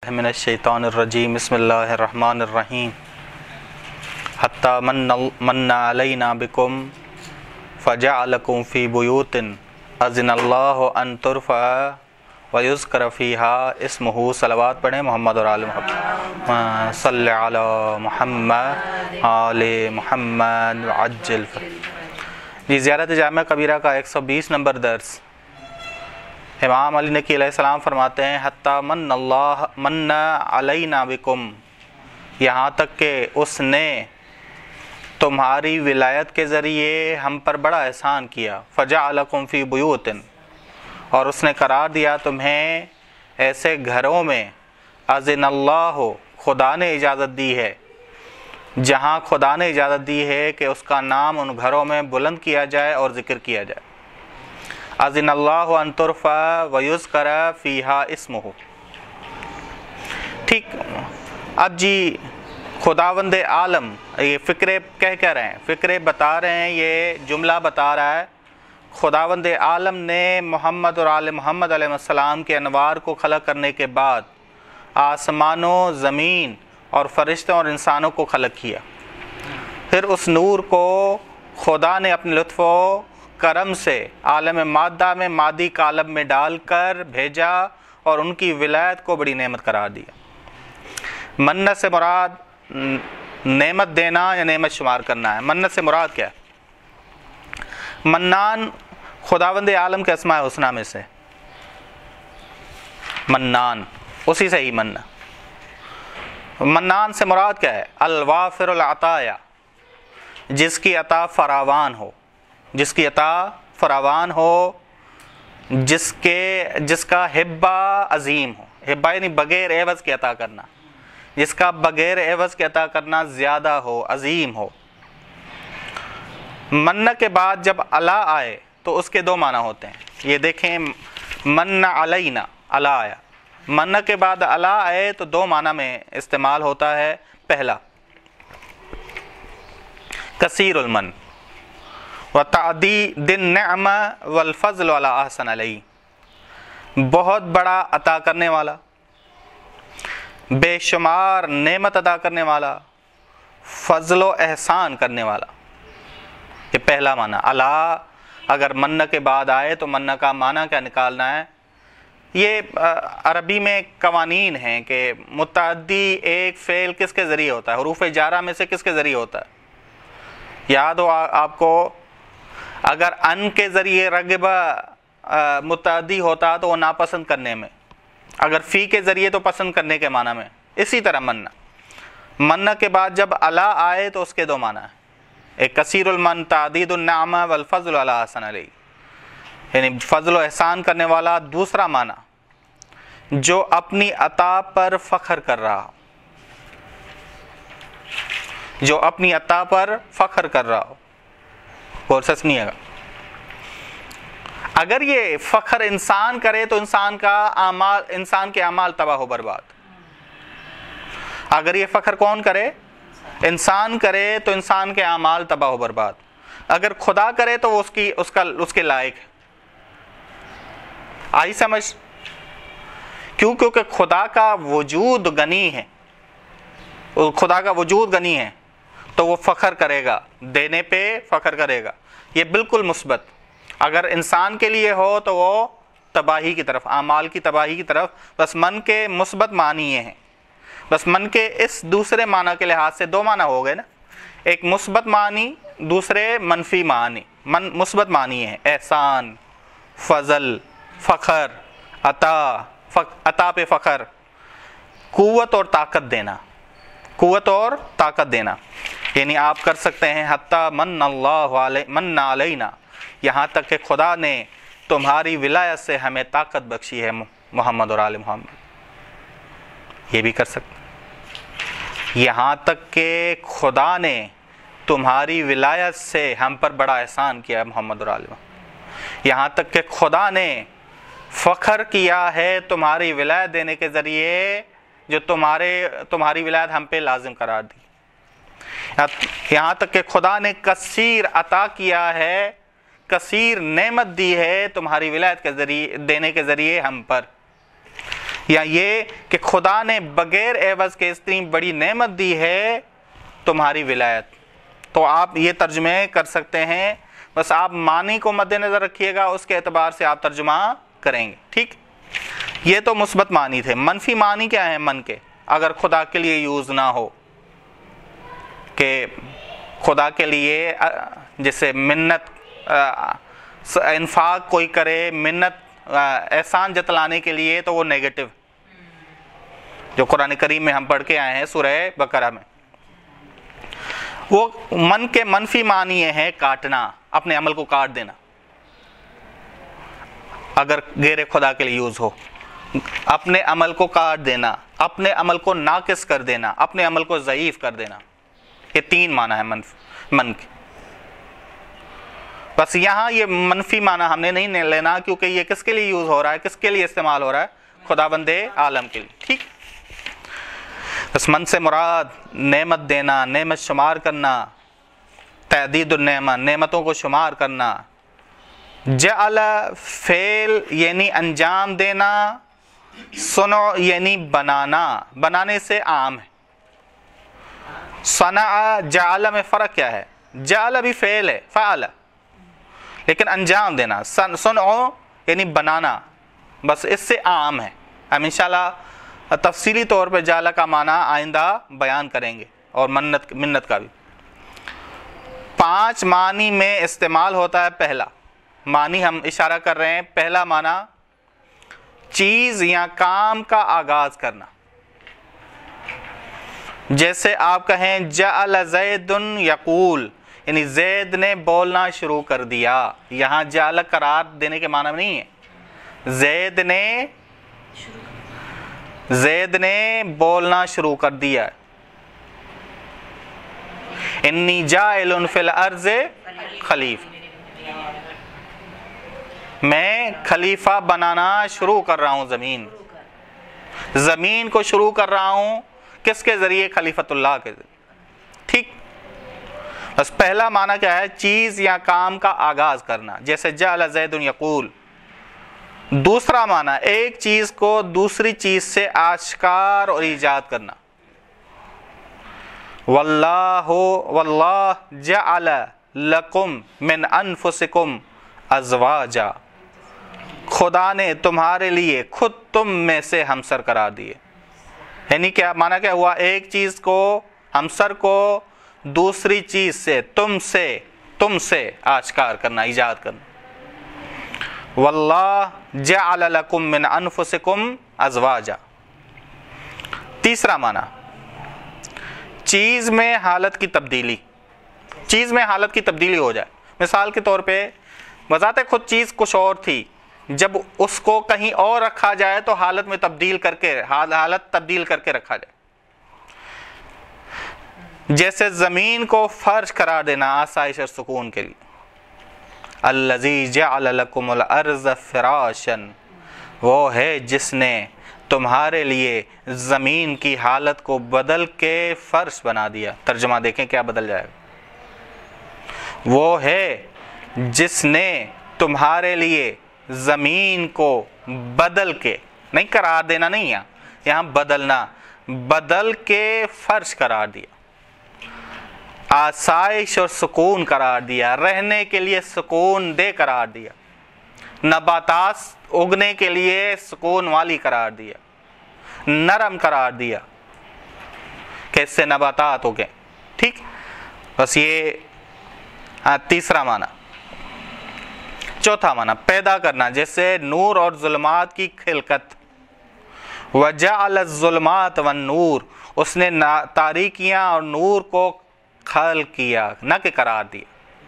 من الشیطان الرجیم بسم اللہ الرحمن الرحیم حتی من علینا بکم فجعلکم فی بیوت اذن اللہ ان ترفع ویذکر فیہا اسمہ. صلوات پڑھیں محمد اور آل محمد. صلی علی محمد آل محمد عجل. جی زیارت جامعہ کبیرہ کا 120 نمبر درس. امام علی نقی علیہ السلام فرماتے ہیں حتی من علینا بکم، یہاں تک کہ اس نے تمہاری ولایت کے ذریعے ہم پر بڑا احسان کیا. فجعلکم فی بیوت، اور اس نے قرار دیا تمہیں ایسے گھروں میں اذن اللہ، خدا نے اجازت دی ہے، جہاں خدا نے اجازت دی ہے کہ اس کا نام ان گھروں میں بلند کیا جائے اور ذکر کیا جائے. اذن اللہ ان ترفع ویذکر فیہا اسمہ. ٹھیک. اب جی خداوند عالم یہ فکرے کہہ رہے ہیں، فکرے بتا رہے ہیں، یہ جملہ بتا رہا ہے خداوند عالم نے محمد اور آل محمد علیہ السلام کے انوار کو خلق کرنے کے بعد آسمانوں، زمین اور فرشتوں اور انسانوں کو خلق کیا. پھر اس نور کو خدا نے اپنے لطف و کرم سے عالم مادہ میں، مادی کالم میں ڈال کر بھیجا اور ان کی ولایت کو بڑی نعمت قرار دیا. منت سے مراد نعمت دینا یا نعمت شمار کرنا ہے. منت سے مراد کیا ہے؟ منان خداوند عالم کے اسماء حسنہ میں سے منان، اسی سے ہی مننا. منان سے مراد کیا ہے؟ الوافر العطایا، جس کی عطا فراوان ہو، جس کی عطا فراوان ہو، جس کا ہبہ عظیم ہو. ہبہ یعنی بغیر عوض کے عطا کرنا، جس کا بغیر عوض کے عطا کرنا زیادہ ہو، عظیم ہو. من کے بعد جب علا آئے تو اس کے دو معنی ہوتے ہیں. یہ دیکھیں من علینا، علا آیا. من کے بعد علا آئے تو دو معنی میں استعمال ہوتا ہے. پہلا کثیر المن وتعدید النعمہ والفضل علی احسن علیہ، بہت بڑا عطا کرنے والا، بے شمار نعمت ادا کرنے والا، فضل و احسان کرنے والا. یہ پہلا معنی. علا اگر من کے بعد آئے تو من کا معنی کیا نکالنا ہے؟ یہ عربی میں قوانین ہیں کہ متعدی ایک فعل کس کے ذریعے ہوتا ہے، حروف جارہ میں سے کس کے ذریعے ہوتا ہے. یاد ہو آپ کو، اگر ان کے ذریعے رغبہ متعدی ہوتا تو وہ ناپسند کرنے میں، اگر فی کے ذریعے تو پسند کرنے کے معنی میں. اسی طرح من کے بعد جب علا آئے تو اس کے دو معنی ہیں. ایک کثیر المن تعدید النعمہ والفضل علی احسن علیہ، یعنی فضل و احسان کرنے والا. دوسرا معنی جو اپنی عطا پر فخر کر رہا، جو اپنی عطا پر فخر کر رہا ہو. غور سے سنیے گا، اگر یہ فخر انسان کرے تو انسان کے اعمال تباہ و برباد. اگر یہ فخر کون کرے؟ انسان کرے تو انسان کے اعمال تباہ و برباد. اگر خدا کرے تو وہ اس کے لائق ہے. آئی سمجھ؟ کیونکہ خدا کا وجود غنی ہے، خدا کا وجود غنی ہے تو وہ فخر کرے گا، دینے پہ فخر کرے گا. یہ بالکل مثبت. اگر انسان کے لیے ہو تو وہ تباہی کی طرف، اعمال کی تباہی کی طرف. بس من کے مثبت معنی یہ ہیں. بس من کے اس دوسرے معنی کے لحاظ سے دو معنی ہو گئے نا، ایک مثبت معنی، دوسرے منفی معنی. مثبت معنی ہے احسان، فضل، فخر، عطا پہ فخر، قوت اور طاقت دینا، قوت اور طاقت دینا. یعنی آپ کر سکتے ہیں حتی من علینا، یہاں تک کہ خدا نے تمہاری ولایت سے ہمیں طاقت بخشی ہے محمد اور آل محمد. یہ بھی کر سکتے. یہاں تک کہ خدا نے تمہاری ولایت سے ہم پر بڑا احسان کیا ہے محمد اور آل محمد. یہاں تک کہ خدا نے فخر کیا ہے تمہاری ولایت دینے کے ذریعے، جو تمہاری ولایت ہم پہ لازم قرار دی. یہاں تک کہ خدا نے کثیر عطا کیا ہے، کثیر نعمت دی ہے تمہاری ولایت کے ذریعے دینے کے ذریعے ہم پر. یا یہ کہ خدا نے بغیر عوض کے اتنی بڑی نعمت دی ہے تمہاری ولایت. تو آپ یہ ترجمے کر سکتے ہیں، بس آپ معنی کو مد نظر رکھیے گا، اس کے اعتبار سے آپ ترجمہ کریں گے. ٹھیک، یہ تو مثبت معنی تھے. منفی معنی کیا ہیں من کے؟ اگر خدا کے لیے یوز نہ ہو، کہ خدا کے لیے جیسے منت انفاق کوئی کرے، منت احسان جتلانے کے لیے، تو وہ نیگیٹو جو قرآن کریم میں ہم پڑھ کے آئے ہیں سورہ بقرہ میں. وہ من کے منفی معنی یہ ہے کاٹنا، اپنے عمل کو کاٹ دینا اگر غیر خدا کے لیے یوز ہو. اپنے عمل کو کاٹ دینا، اپنے عمل کو ناقص کر دینا، اپنے عمل کو ضعیف کر دینا. یہ تین معنی ہے من کے. بس یہاں یہ منفی معنی ہم نے نہیں لینا، کیونکہ یہ کس کے لیے یوز ہو رہا ہے، کس کے لیے استعمال ہو رہا ہے؟ خداوند عالم کے لیے. ٹھیک، بس من سے مراد نعمت دینا، نعمت شمار کرنا، تعدید النعمہ، نعمتوں کو شمار کرنا. جعل فعل یعنی انجام دینا، صنع یعنی بنانا، بنانے سے عام ہے. صنع جعل میں فرق کیا ہے؟ جعل بھی فعل ہے، فعل، لیکن انجام دینا. صنع یعنی بنانا، بس اس سے عام ہے. ہم انشاءاللہ تفصیلی طور پہ جعل کا معنی آئندہ بیان کریں گے، اور منت کا بھی. 5 معنی میں استعمال ہوتا ہے. پہلا معنی ہم اشارہ کر رہے ہیں، پہلا معنی چیز یا کام کا آغاز کرنا. جیسے آپ کہیں جعل زید یقول، یعنی زید نے بولنا شروع کر دیا. یہاں جعل قرار دینے کے معنی میں نہیں ہے، زید نے بولنا شروع کر دیا. انی جاعل فی الارض خلیفہ، میں خلیفہ بنانا شروع کر رہا ہوں. زمین کو شروع کر رہا ہوں، کس کے ذریعے؟ خلیفۃ اللہ کے ذریعے. ٹھیک، بس پہلا معنی کیا ہے؟ چیز یا کام کا آغاز کرنا، جیسے جعل زید یقول. دوسرا معنی ایک چیز کو دوسری چیز سے آشکار اور ایجاد کرنا. واللہ جعل لکم من انفسکم ازواجا، خدا نے تمہارے لیے خود تم میں سے ہمسر قرار دیے. یعنی کیا معنی کیا ہوا؟ ایک چیز کو، ہمسر کو دوسری چیز سے، تم سے آشکار کرنا، ایجاد کرنا. واللہ جعل لکم من انفسکم ازواجا. تیسرا معنی چیز میں حالت کی تبدیلی، چیز میں حالت کی تبدیلی ہو جائے. مثال کے طور پہ بذات خود چیز کچھ اور تھی، جب اس کو کہیں اور رکھا جائے تو حالت میں تبدیل کر کے، حالت تبدیل کر کے رکھا جائے. جیسے زمین کو فرش قرار دینا آسائش اور سکون کے لیے. الذی جعل لکم الارض فراشا، وہ ہے جس نے تمہارے لیے زمین کی حالت کو بدل کے فرش بنا دیا. ترجمہ دیکھیں کیا بدل جائے گا. وہ ہے جس نے تمہارے لیے زمین کو بدل کے، نہیں قرار دینا نہیں، یہاں بدلنا، بدل کے فرش قرار دیا، آسائش اور سکون قرار دیا، رہنے کے لیے سکون دہ قرار دیا، نباتات اگنے کے لیے سکون والی قرار دیا، نرم قرار دیا کہ اس سے نباتات اگیں. ٹھیک، بس یہ تیسرا معنی. چوتھا معنی پیدا کرنا، جیسے نور اور ظلمات کی خلقت. وجعل الظلمات والنور، اس نے تاریکیاں اور نور کو خلق کیا، نہ کہ قرار دیا.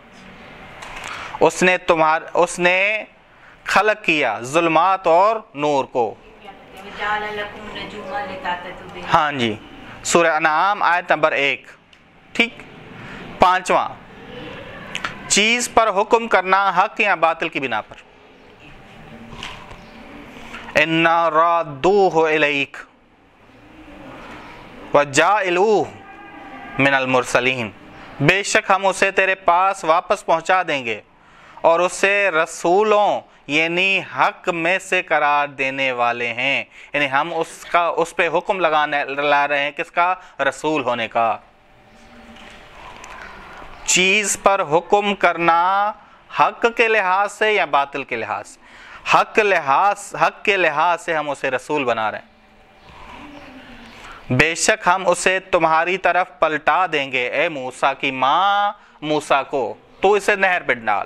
اس نے خلق کیا ظلمات اور نور کو. ہاں جی، سورہ انعام آیت نمبر 1. ٹھیک. پانچواں چیز پر حکم کرنا حق یا باطل کی بنا پر. اِنَّا رَادُّوهُ إِلَيْكَ وَجَاعِلُوهُ مِنَ الْمُرْسَلِينَ، بے شک ہم اسے تیرے پاس واپس پہنچا دیں گے اور اسے رسولوں یعنی حق میں سے قرار دینے والے ہیں، یعنی ہم اس پہ حکم لا رہے ہیں، کس کا؟ رسول ہونے کا۔ چیز پر حکم کرنا حق کے لحاظ سے یا باطل کے لحاظ سے؟ حق کے لحاظ سے ہم اسے رسول بنا رہے ہیں۔ بے شک ہم اسے تمہاری طرف پلٹا دیں گے، اے موسیٰ کی ماں موسیٰ کو، تو اسے نہر پہ ڈال،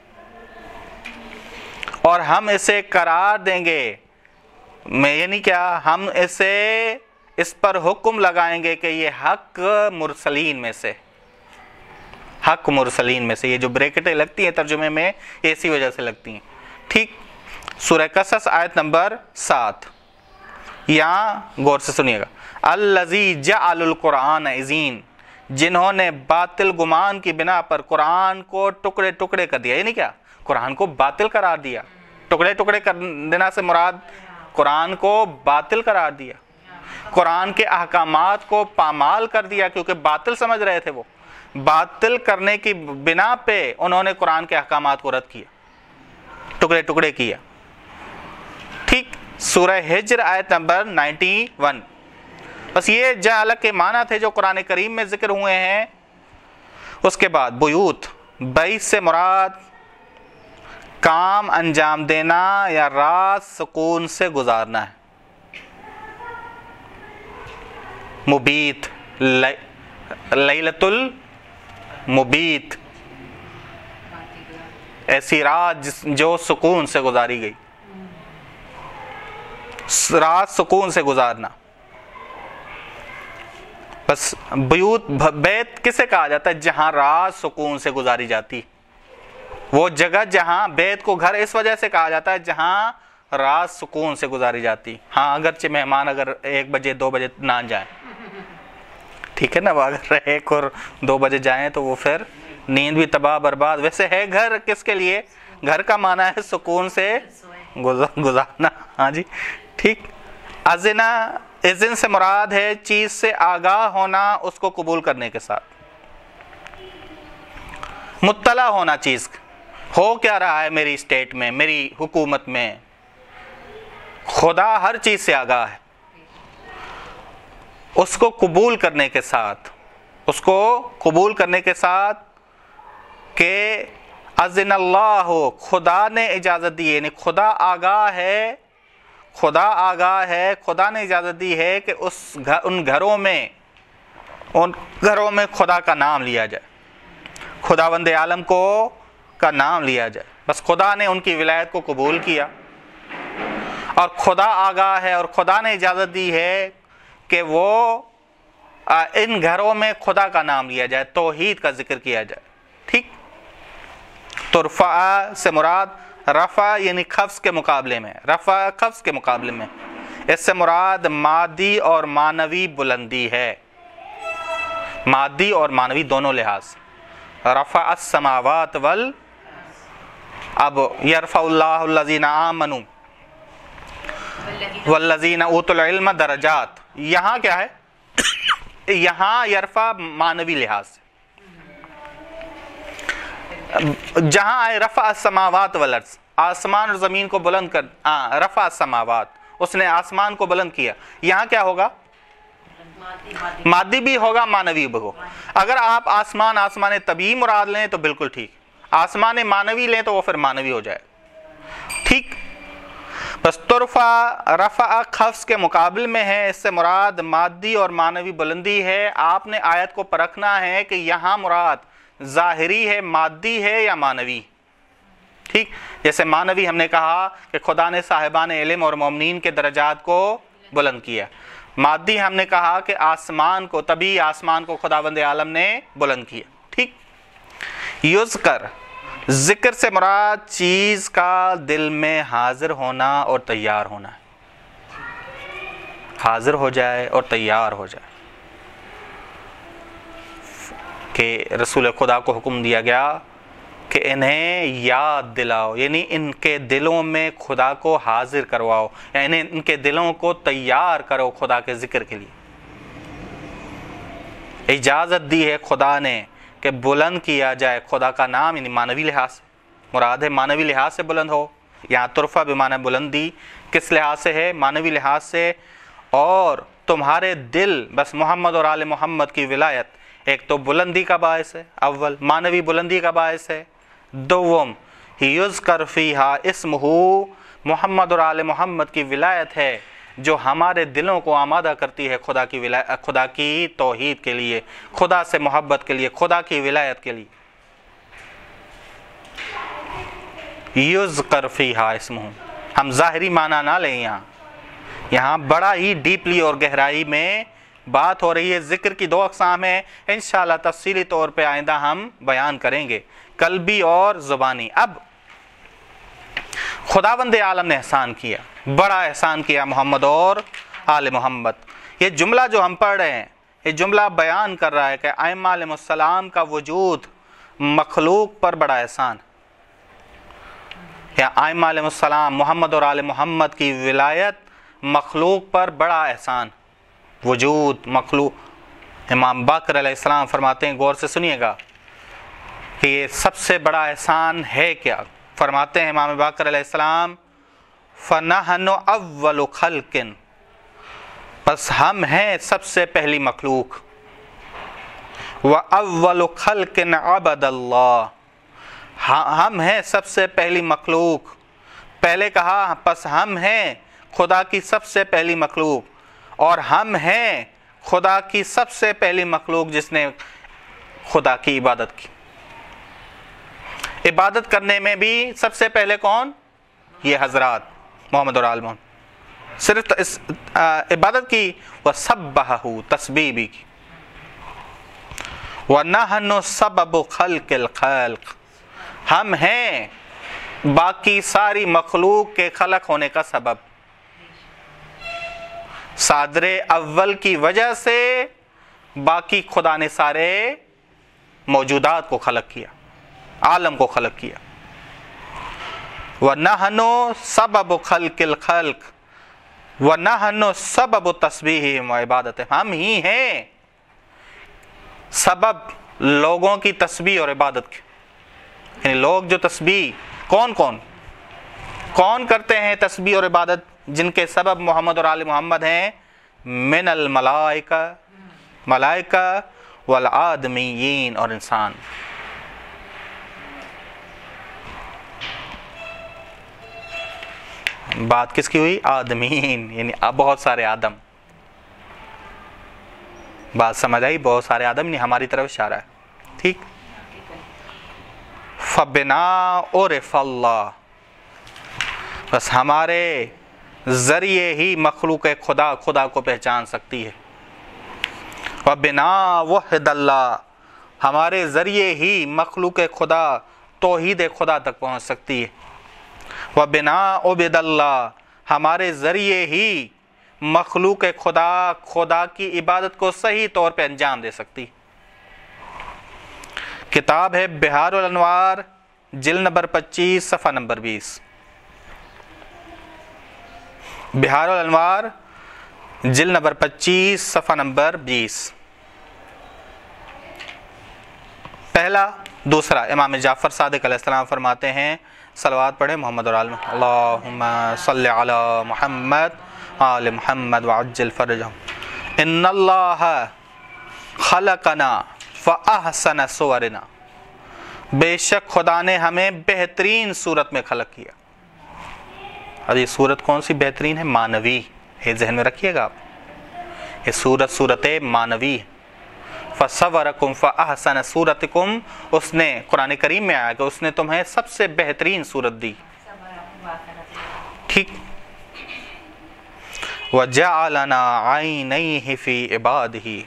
اور ہم اسے قرار دیں گے، یعنی کیا؟ ہم اس پر حکم لگائیں گے کہ یہ حق مرسلین میں سے، حق مرسلین میں سے۔ یہ جو بریکٹیں لگتی ہیں ترجمے میں، یہ اسی وجہ سے لگتی ہیں، ٹھیک؟ سورہ قصص آیت نمبر 7، یہاں غور سے سنیے گا۔ الذی جعل القرآن عضین، جنہوں نے باطل گمان کی بنا پر قرآن کو ٹکڑے ٹکڑے کر دیا، یعنی کیا؟ قرآن کو باطل قرار دیا۔ ٹکڑے ٹکڑے کر دینا سے مراد قرآن کو باطل قرار دیا، قرآن کے احکامات کو پامال کر دیا، کیونکہ باطل سمجھ رہے تھے وہ۔ باطل کرنے کی بنا پہ انہوں نے قرآن کے احکامات کو رد کیا، ٹکڑے ٹکڑے کیا، ٹھیک؟ سورہ ہجر آیت نمبر 91۔ بس یہ جعل کے معنی تھے جو قرآن کریم میں ذکر ہوئے ہیں۔ اس کے بعد بیوت، بیت سے مراد کام انجام دینا یا رات سکون سے گزارنا ہے۔ مبیت، لیلۃ المبیت، ایسی رات جو سکون سے گزاری گئی، رات سکون سے گزارنا۔ بس بیت کسے کہا جاتا ہے؟ جہاں رات سکون سے گزاری جاتی، وہ جگہ جہاں، بیت کو گھر اس وجہ سے کہا جاتا ہے جہاں رات سکون سے گزاری جاتی۔ ہاں اگرچہ مہمان اگر 1 بجے 2 بجے نہ جائیں، ٹھیک ہے نا، وہ اگر 1 اور 2 بجے جائیں تو وہ پھر نیند بھی تباہ برباد۔ ویسے ہے گھر کس کے لیے؟ گھر کا معنی ہے سکون سے گزارنا، ہاں جی، ٹھیک۔ اذن سے مراد ہے چیز سے آگاہ ہونا، اس کو قبول کرنے کے ساتھ مطلع ہونا، چیز ہو کیا رہا ہے میری اسٹیٹ میں، میری حکومت میں۔ خدا ہر چیز سے آگاہ ہے، اس کو قبول کرنے کے ساتھ، اس کو قبول کرنے کے ساتھ کہ اذن اللہ ہو، خدا نے اجازت دی، یعنی خدا آگاہ ہے، خدا آگاہ ہے، خدا نے اجازت دی ہے کہ ان گھروں میں خدا کا نام لیا جائے، خداوند عالم کا نام لیا جائے۔ بس خدا نے ان کی ولایت کو قبول کیا، اور خدا آگاہ ہے اور خدا نے اجازت دی ہے کہ وہ ان گھروں میں خدا کا نام لیا جائے، توحید کا ذکر کیا جائے، ٹھیک۔ تو رفع سے مراد رفع یعنی خفض کے مقابلے میں، رفع خفض کے مقابلے میں، اس سے مراد مادی اور معنوی بلندی ہے، مادی اور معنوی دونوں لحاظ۔ رفع السماوات اب یرفع اللہ الذین آمنوا والذین اوتوا العلم درجات، یہاں کیا ہے؟ یہاں یرفع معنوی لحاظ سے، جہاں آئے رفع السماوات والارض، آسمان اور زمین کو بلند کر، رفع السماوات، اس نے آسمان کو بلند کیا، یہاں کیا ہوگا؟ مادی بھی ہوگا، معنوی بھی ہوگا۔ اگر آپ آسمان طبیعی مراد لیں تو بالکل ٹھیک، آسمان معنوی لیں تو وہ پھر معنوی ہو جائے، ٹھیک۔ بس ترفع رفع خفض کے مقابل میں ہے، اس سے مراد مادی اور معنوی بلندی ہے۔ آپ نے آیت کو پرکھنا ہے کہ یہاں مراد ظاہری ہے، مادی ہے یا معنوی، ٹھیک۔ جیسے معنوی ہم نے کہا کہ خدا نے صاحبان علم اور مومنین کے درجات کو بلند کیا، مادی ہم نے کہا کہ آسمان کو، طبیعی آسمان کو خداوند عالم نے بلند کیا، ٹھیک۔ یذکر، ذکر سے مراد چیز کا دل میں حاضر ہونا اور تیار ہونا ہے، حاضر ہو جائے اور تیار ہو جائے، کہ رسول خدا کو حکم دیا گیا کہ انہیں یاد دلاؤ، یعنی ان کے دلوں میں خدا کو حاضر کرواؤ، یعنی ان کے دلوں کو تیار کرو خدا کے ذکر کے لیے۔ اجازت دی ہے خدا نے کہ بلند کیا جائے خدا کا نام، یعنی معنوی لحاظ سے، مراد ہے मानवी लिहाज से बुलंद हो। यहाँ तुरफा भी माना बुलंदी, किस लिहाज से है? मानवी लिहाज से। और तुम्हारे दिल बस मोहम्मद और आले मोहम्मद की विलायत एक तो बुलंदी का बायस है, अव्वल मानवी बुलंदी का बायस है। दोम युज़कर फ़ीहा इस्मुहु, मोहम्मद और आले मोहम्मद की विलायत है जो हमारे दिलों को आमादा करती है खुदा की तौहीद के लिए, खुदा से मोहब्बत के लिए, खुदा की विलायत के लिए। युज़कर फ़ीहा इस्मुहु, हम ज़ाहिरी माना ना लें, यहाँ बड़ा ही डीपली और गहराई में बात हो रही है। ज़िक्र की 2 अक़साम हैं, इंशाअल्लाह तफ़सीली तौर पे आइंदा हम बयान करेंगे, कल्बी और ज़ुबानी। अब खुदावंद आलम ने एहसान किया, बड़ा एहसान किया मोहम्मद और आले मोहम्मद। ये जुमला जो हम पढ़ रहे हैं, ये जुमला बयान कर रहा है कि आइम्मा अलैहिस्सलाम का वजूद मखलूक पर बड़ा एहसान, या आइम्मा अलैहिस्सलाम मोहम्मद और आले मोहम्मद की विलायत मखलूक पर बड़ा एहसान। वजूद मखलूक, इमाम बाकर अलैहिस्सलाम फरमाते हैं, गौर से सुनिएगा कि ये सबसे बड़ा एहसान है क्या। फरमाते हैं इमाम बाकर अलैहिस्सलाम, फ़नहनु अव्वलु खल्किन, बस हम हैं सबसे पहली मखलूक। व अव्वलु खल्किन अबदल्लाह, हम हैं सबसे पहली मखलूक। पहले कहा बस हम हैं खुदा की सबसे पहली मखलूक, और हम हैं खुदा की सबसे पहली मखलूक जिसने खुदा की इबादत की। इबादत करने में भी सबसे पहले कौन? ये हजरात मोहम्मद और आल मोहम्मद। सिर्फ इस इबादत की, वह सब्बहू, तस्बीह भी की। व नहनु सबबु खल्किल खल्क, हम हैं बाकी सारी मखलूक के खलक होने का सबब। सादरे अव्वल की वजह से बाकी खुदा ने सारे मौजूदात को खलक किया, आलम को खलक किया। व नहनु सबबु खल्किल खल्क व नहनु सबबु तस्बीहिम व इबादत, हम ही हैं सबब लोगों की तस्बीह और इबादत के। यानी लोग जो तस्बीह, कौन करते हैं तस्बीह और इबादत? जिनके सबब मोहम्मद और आले मोहम्मद हैं, मिनल मलाइका, मलाइका वल आदमीयीन, और इंसान। बात किसकी हुई? आदमीन, यानी बहुत सारे आदम। बात समझ आई? बहुत सारे आदम, नहीं हमारी तरफ इशारा है, ठीक। फबिना उरिफ़ल्लाह, बस हमारे ज़रिए ही मखलूक खुदा को पहचान सकती है। व बिना वहदल्लाह, हमारे ज़रिए ही मखलूक खुदा तौहीद खुदा तक पहुँच सकती है। व बिना उबदल्लाह, हमारे ज़रिए ही मखलूक खुदा की इबादत को सही तौर पे अंजाम दे सकती। किताब है बिहारुल अनवार, जिल्द नंबर 25, सफ़ा नंबर 20। बिहारुल अनवार, जिल्द नंबर 25, सफ़ा नंबर 20। पहला। दूसरा, इमाम जाफ़र सादिक अलैहिस्सलाम फरमाते हैं, सलवात पढ़े मोहम्मद और आल मोहम्मद, अल्लाहुम्मा सल्लि अला मुहम्मद आल मुहम्मद व अज्जिल फ़रजहुम। इन्नल्लाह खलक़ना फ़अहसन सुवरना, बेशक खुदा ने हमें बेहतरीन सूरत में खलक किया। और ये सूरत कौन सी बेहतरीन है? मानवी। ये जहन में रखिएगा आप, ये सूरत मानवी। फ़सव्वरकुम फ़अहसन सूरतकुम, उसने कुरान करीम में आया कि उसने तुम्हें सबसे बेहतरीन सूरत दी, ठीक। वजअलना आइनैहि फ़ी इबादिही,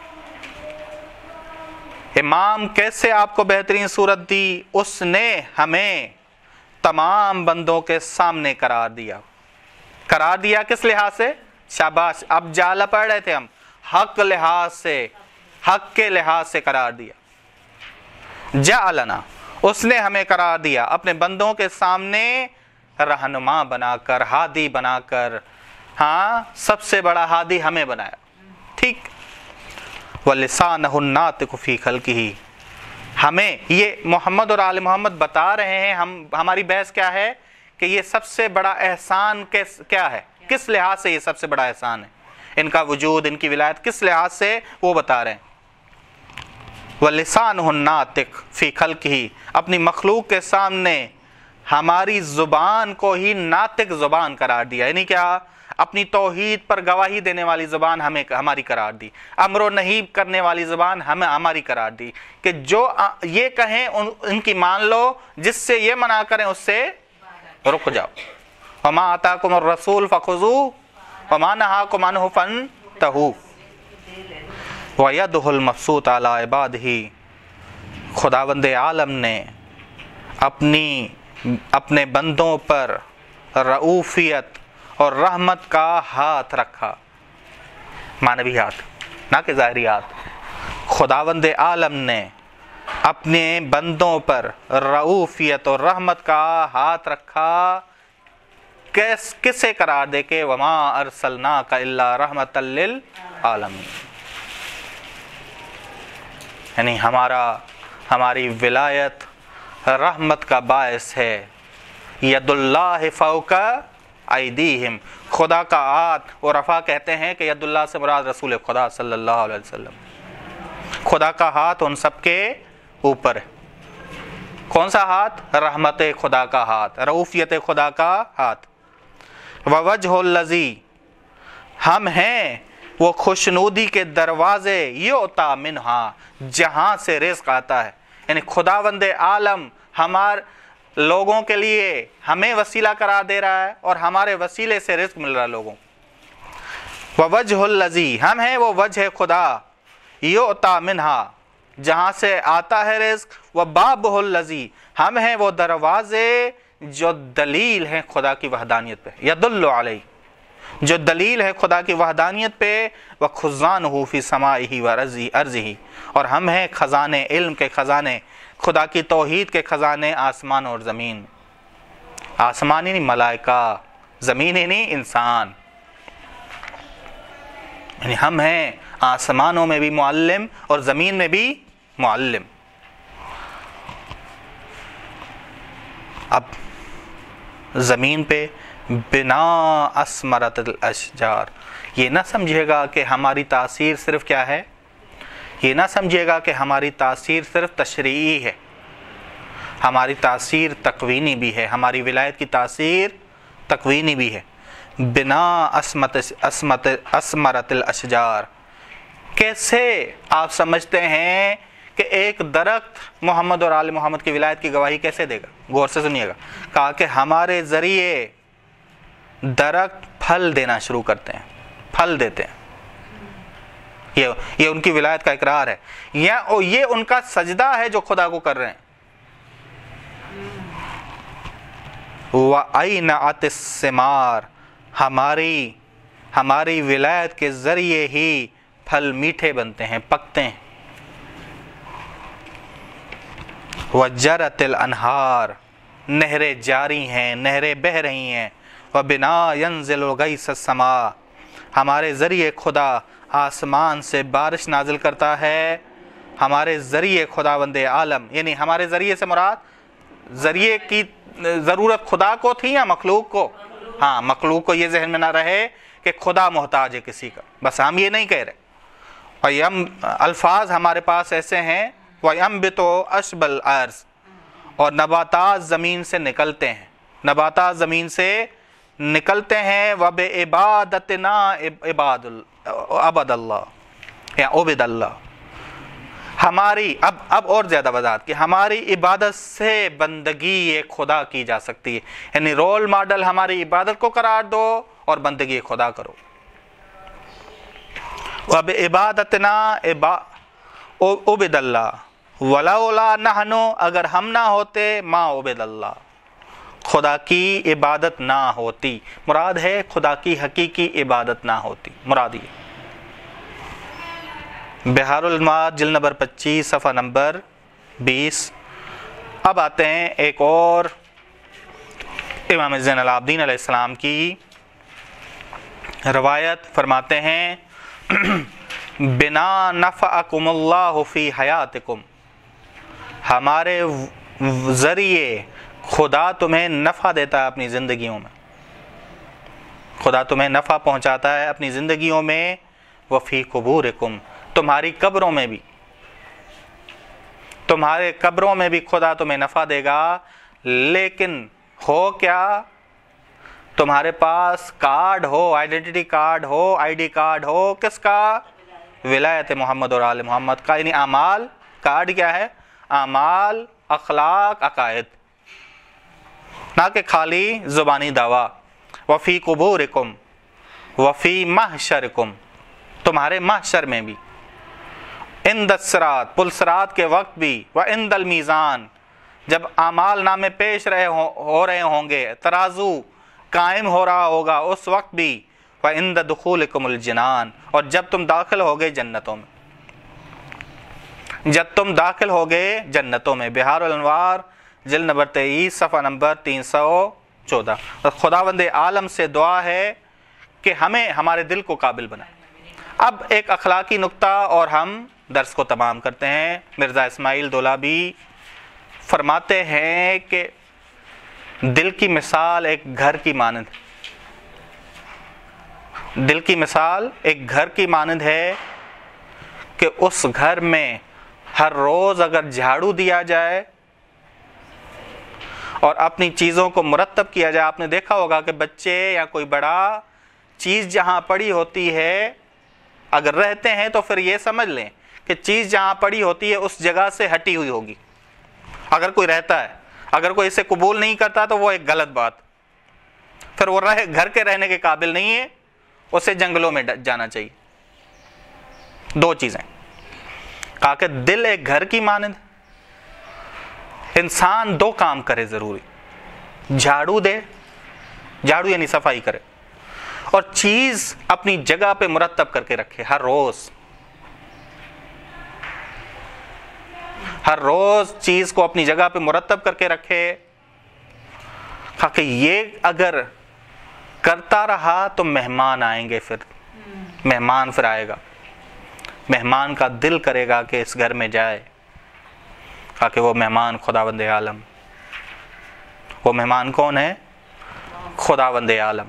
इमाम कैसे आपको बेहतरीन सूरत दी? उसने हमें तमाम बंदों के सामने करार दिया। करार दिया किस लिहाज से? शाबाश, अब जाला पढ़ रहे थे हम, हक लिहाज से, हक के लिहाज से करार दिया। जालना, उसने हमें करार दिया अपने बंदों के सामने रहनुमा बनाकर, हादी बनाकर। हाँ, सबसे बड़ा हादी हमें बनाया, ठीक। वलिसानहु नातिक़ु फ़ी ख़ल्क़िही, ہمیں یہ محمد اور آل محمد بتا رہے ہیں، ہماری بحث کیا ہے کہ یہ سب سے بڑا احسان کیا ہے، کس لحاظ سے یہ سب سے بڑا احسان ہے، ان کا وجود، ان کی ولایت کس لحاظ سے وہ بتا رہے ہیں۔ وَلِسَانُهُ النَّاطِقُ فِي خَلْقِهِ، اپنی مخلوق کے سامنے ہماری زبان کو ہی ناطق زبان قرار دیا، یعنی کیا، اپنی توحید پر گواہی دینے والی زبان ہماری قرار دی، امر و نہی کرنے والی زبان ہماری قرار دی، کہ جو یہ کہیں ان کی مان لو، جس سے یہ منع کریں اس سے رک جاؤ۔ وَمَا آتَاكُمُ الرَّسُولُ فَخُذُوهُ وَمَا نَهَاكُمْ عَنْهُ فَانْتَهُوا وَيَدُهُ الْمَبْسُوطُ عَلَىٰ عِبَادِهِ، خداوند عالم نے اپنے بندوں پر رعوفیت اور رحمت کا ہاتھ رکھا، معنوی ہاتھ نہ کہ ظاہری ہاتھ۔ خداوند عالم نے اپنے بندوں پر رعوفیت اور رحمت کا ہاتھ رکھا، کسے قرار دے کے وما ارسلناک الا رحمۃ للعالمین، یعنی ہماری ولایت رحمت کا باعث ہے۔ ید اللہ فوق ایدیہم، خدا کا ہاتھ، اور رفع کہتے ہیں کہ ید اللہ سے مراد رسول خدا صلی اللہ علیہ وسلم، خدا کا ہاتھ ان سب کے اوپر ہے۔ کون سا ہاتھ؟ رحمت خدا کا ہاتھ، رعوفیت خدا کا ہاتھ۔ ووجہ الذی، ہم ہیں وہ خوشنودی کے دروازے، یعطا منہا، جہاں سے رزق آتا ہے، یعنی خداوند عالم لوگوں کے لیے ہمیں وسیلہ قرار دے رہا ہے اور ہمارے وسیلے سے رزق مل رہا ہے لوگوں۔ ووجہ الذی، ہم ہیں وہ وجہ خدا، یعطا منہا، جہاں سے آتا ہے رزق، وبابہ الذی، ہم ہیں وہ دروازے جو دلیل ہیں خدا کی وحدانیت پہ، یدل علیہ، جو دلیل ہے خدا کی وحدانیت پہ، وخزانہ فی سمائہ وارضہ، اور ہم ہیں خزانے علم کے خزانے، خدا کی توحید کے خزانے آسمان اور زمین، آسمان ہی نہیں ملائکہ، زمین ہی نہیں انسان، یعنی ہم ہیں آسمانوں میں بھی معلم اور زمین میں بھی معلم۔ اب زمین پہ بنا اسمرت الاشجار، یہ نہ سمجھے گا کہ ہماری تاثیر صرف کیا ہے، یہ نہ سمجھے گا کہ ہماری تاثیر صرف تشریعی ہے، ہماری تاثیر تکوینی بھی ہے، ہماری ولایت کی تاثیر تکوینی بھی ہے۔ بنا اسمرت الاشجار، کیسے آپ سمجھتے ہیں کہ ایک درخت محمد اور آل محمد کی ولایت کی گواہی کیسے دے گا؟ غور سے سنیے گا، کہا کہ ہمارے ذریعے درخت پھل دینا شروع کرتے ہیں، پھل دیتے ہیں، یہ ان کی ولایت کا اقرار ہے، یہ ان کا سجدہ ہے جو خدا کو کر رہے ہیں۔ وَأَيْنَعَتِ الثِّمَارُ، ہماری ولایت کے ذریعے ہی پھل میٹھے بنتے ہیں، پکتے ہیں۔ وَجَرَتِ الْأَنْهَارُ، نہریں جاری ہیں، نہریں بہہ رہی ہیں۔ وَبِنَا يَنزِلُ الْغَيْثَ السَّمَاءُ، ہمارے ذریعے خدا آسمان سے بارش نازل کرتا ہے، ہمارے ذریعے خداوند عالم، یعنی ہمارے ذریعے سے مراد ذریعے کی ضرورت خدا کو تھی یا مخلوق کو؟ ہاں، مخلوق کو یہ ذہن میں نہ رہے کہ خدا محتاج ہے کسی کا، بس ہم یہ نہیں کہہ رہے۔ الفاظ ہمارے پاس ایسے ہیں، وَيَنبِتُ عَشْبَ الْأَرْضِ، اور نباتات زمین سے نکلتے ہیں، نباتات زمین سے نکلتے ہیں۔ وَبِعِبَادَتِنَا عَبَدَ اللَّهُ یا عُبِدَ اللَّهُ، ہماری اب اور زیادہ وضاحت کہ ہماری عبادت سے بندگی ایک خدا کی جا سکتی ہے، یعنی رول ماڈل ہماری عبادت کو قرار دو اور بندگی خدا کرو۔ وَبِعِبَادَتِنَا عُبِدَ اللَّهُ وَلَوْلَا نَحْنُ، اگر ہم نہ ہوتے، ما عُبِدَ اللَّهُ، خدا کی عبادت نہ ہوتی، مراد ہے خدا کی حقیقی عبادت نہ ہوتی، مراد یہ۔ بحار المعاد جلد نمبر 25 صفحہ نمبر 20۔ اب آتے ہیں ایک اور امام زین العابدین علیہ السلام کی روایت، فرماتے ہیں بنا نفعکم اللہ فی حیاتکم، ہمارے ذریعے خدا تمہیں نفع دیتا ہے اپنی زندگیوں میں، خدا تمہیں نفع پہنچاتا ہے اپنی زندگیوں میں، وفی قبورکم، تمہاری قبروں میں بھی، تمہارے قبروں میں بھی خدا تمہیں نفع دے گا۔ لیکن ہو کیا؟ تمہارے پاس کارڈ ہو، آئیڈینٹی کارڈ ہو، آئی ڈی کارڈ ہو، کس کا؟ ولایت محمد اور آل محمد کا، یعنی اعمال۔ کارڈ کیا ہے؟ اعمال، اخلاق، عقائد، نہ کہ خالی زبانی دعویٰ۔ وفی قبورکم وفی محشرکم، تمہارے محشر میں بھی، عند الصراط، پل صراط کے وقت بھی، وعند المیزان، جب اعمال نامے پیش ہو رہے ہوں گے، ترازو قائم ہو رہا ہوگا اس وقت بھی، وعند دخولکم الجنان، اور جب تم داخل ہوگے جنتوں میں، جب تم داخل ہوگے جنتوں میں۔ بہار الانوار جلد نمبر 23 صفحہ نمبر 314۔ خداوند عالم سے دعا ہے کہ ہمیں ہمارے دل کو قابل بنائے۔ اب ایک اخلاقی نکتہ اور ہم درس کو تمام کرتے ہیں۔ مرزا اسماعیل دولابی فرماتے ہیں کہ دل کی مثال ایک گھر کی مانند، دل کی مثال ایک گھر کی مانند ہے کہ اس گھر میں ہر روز اگر جھاڑو دیا جائے اور اپنی چیزوں کو مرتب کیا جائے، آپ نے دیکھا ہوگا کہ بچے یا کوئی بڑا چیز جہاں پڑی ہوتی ہے اگر رہتے ہیں تو پھر یہ سمجھ لیں کہ چیز جہاں پڑی ہوتی ہے اس جگہ سے ہٹی ہوئی ہوگی۔ اگر کوئی رہتا ہے، اگر کوئی اسے قبول نہیں کرتا تو وہ ایک غلط بات، پھر وہ گھر کے رہنے کے قابل نہیں ہے، اسے جنگلوں میں جانا چاہیے۔ دو چیزیں کہا کہ دل ایک گھر کی مانند، انسان دو کام کرے ضروری، جھاڑو دے، جھاڑو یعنی صفائی کرے، اور چیز اپنی جگہ پہ مرتب کر کے رکھے ہر روز، ہر روز چیز کو اپنی جگہ پہ مرتب کر کے رکھے۔ کہا کہ یہ اگر کرتا رہا تو مہمان آئیں گے، پھر مہمان پھر آئے گا، مہمان کا دل کرے گا کہ اس گھر میں جائے۔ کہا کہ وہ مہمان خداوند عالم، وہ مہمان کون ہے؟ خداوند عالم۔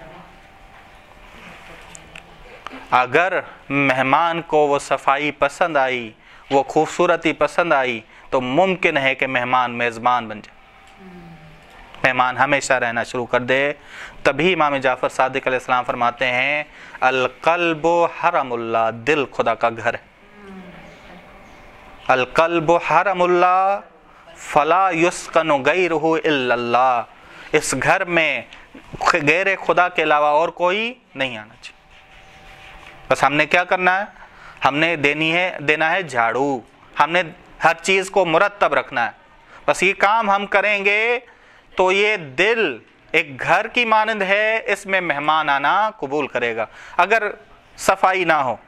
اگر مہمان کو وہ صفائی پسند آئی، وہ خوبصورتی پسند آئی، تو ممکن ہے کہ مہمان میزبان بن جائے، مہمان ہمیشہ رہنا شروع کر دے۔ تبھی امام جعفر صادق علیہ السلام فرماتے ہیں القلب حرم اللہ، دل خدا کا گھر ہے۔ القلب حرم اللہ فلا یسکن غیرہ الا اللہ، اس گھر میں غیر خدا کے علاوہ اور کوئی نہیں آنا چاہیے۔ بس ہم نے کیا کرنا ہے؟ ہم نے دینا ہے جھاڑو، ہم نے ہر چیز کو مرتب رکھنا ہے۔ بس یہ کام ہم کریں گے تو یہ دل ایک گھر کی مانند ہے، اس میں مہمان آنا قبول کرے گا۔ اگر صفائی نہ ہو،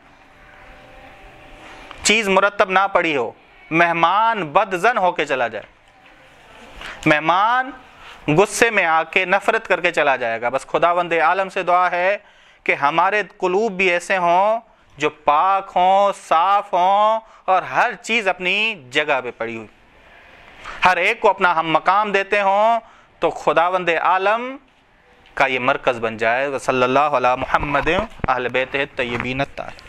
چیز مرتب نہ پڑی ہو، مہمان بدظن ہو کے چلا جائے، مہمان غصے میں آ کے نفرت کر کے چلا جائے گا۔ بس خداوند عالم سے دعا ہے کہ ہمارے قلوب بھی ایسے ہوں جو پاک ہوں، صاف ہوں، اور ہر چیز اپنی جگہ پہ پڑی ہوئی، ہر ایک کو اپنا ہم مقام دیتے ہوں، تو خداوند عالم کا یہ مرکز بن جائے۔ صلی اللہ علی محمد اہل بیتہ الطیبین الطاہرین۔